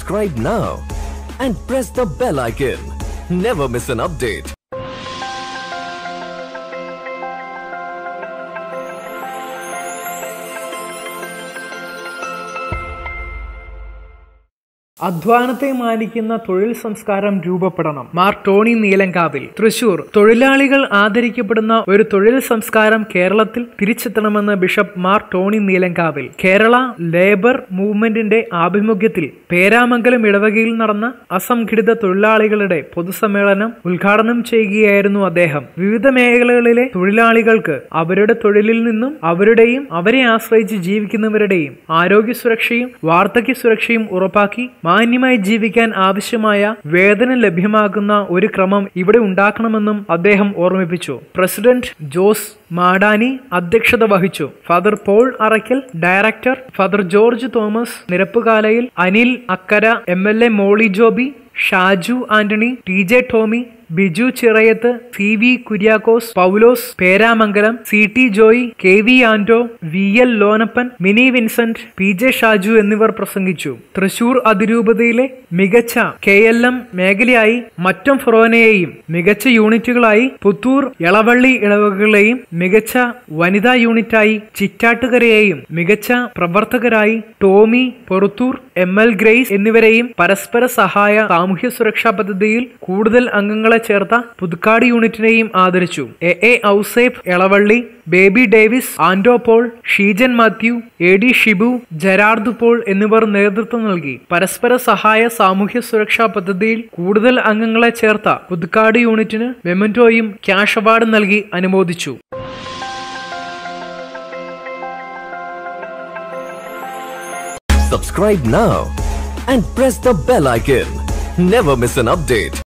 Subscribe now and press the bell icon. Never miss an update. അധ്വാനത്തെ മാനിക്കുന്ന തൊഴിൽ സംസ്കാരം രൂപപ്പെടണം. മാർ ടോണി നീലങ്കാവിൽ. തൃശൂർ. തൊഴിലാളികൾ ആദരിക്കപ്പെടുന്ന ഒരു തൊഴിൽ സംസ്കാരം കേരളത്തിൽ തിരിച്ചെത്തണമെന്ന് ബിഷപ്പ് മാർ ടോണി നീലങ്കാവിൽ കേരള ലേബർ മൂവ്മെന്റിന്റെ ആഭിമുഖ്യത്തിൽ പേരാമംഗലം ഇടവകയിൽ നടന്ന അസംഘടിത തൊഴിലാളികളുടെ പൊതുസമ്മേളനം ഉദ്ഘാടനം ചെയ്യുകയായിരുന്നു അദ്ദേഹം. വിവിധ മേഖലകളിലെ തൊഴിലാളികൾക്ക് അവരുടെ തൊഴിലിൽ നിന്നും അവരുടെയും അവരെ ആശ്രയിച്ച് ജീവിക്കുന്നവരുടെയും ആരോഗ്യ സുരക്ഷയും വാർദ്ധക്യ സുരക്ഷയും ഉറപ്പാക്കി മാന്യമായി ജീവിക്കാൻ ആവശ്യമായ വേതനം ലഭ്യമാക്കുന്ന ഒരു ക്രമം ഇവിടെ ഉണ്ടാക്കണമെന്നും അദ്ദേഹം ഓർമ്മിപ്പിച്ചു. പ്രസിഡന്റ് ജോസ് മാടാനി അധ്യക്ഷത വഹിച്ചു. Father Paul Arackal director, father George Thomas Nirappukalayil, Anil Akkara, MLA Molly Joby, Shaju Antony, TJ Tomy, Biju Chirayath, CV Kuriakose, Paulose Peramangalam, CT Joy, KV Anto, VL Lonappan, Mini Vincent, PJ Shaju എന്നിവർ പ്രസംഗിച്ചു. തൃശൂർ അതിരൂപതയിലെ മികച്ച KLM മേഖലയായി മറ്റം ഫൊറോനയെയും മികച്ച യൂണിറ്റുകളായി പുത്തൂർ എളവള്ളി ഇടവകളെയും മികച്ച വനിതാ യൂണിറ്റായി ചിറ്റാട്ടുകരയെയും മികച്ച പ്രവർത്തകരായി ടോമി പൊറുത്തൂർ, ML ഗ്രേസ് എന്നിവരെയും പരസ്പര സഹായ സാമൂഹ്യ സുരക്ഷാ പദ്ധതിയിൽ കൂടുതൽ അംഗങ്ങളെ ചേർത്ത പുതുക്കാട് യൂണിറ്റിനെയും ആദരിച്ചു. AA ഔസേഫ് എളവള്ളി, ബേബി ഡേവിസ്, ആന്റോ പോൾ, ഷീജൻ മാത്യു, AD ഷിബു, ജെറാർഡ് പോൾ എന്നിവർ നേതൃത്വം നൽകി. പരസ്പര സഹായ സാമൂഹ്യ സുരക്ഷാ പദ്ധതിയിൽ കൂടുതൽ അംഗങ്ങളെ ചേർത്ത പുതുക്കാട് യൂണിറ്റിന് മെമന്റോയും ക്യാഷ് അവാർഡ് നൽകി അനുമോദിച്ചു. Subscribe now and press the bell icon. Never miss an update.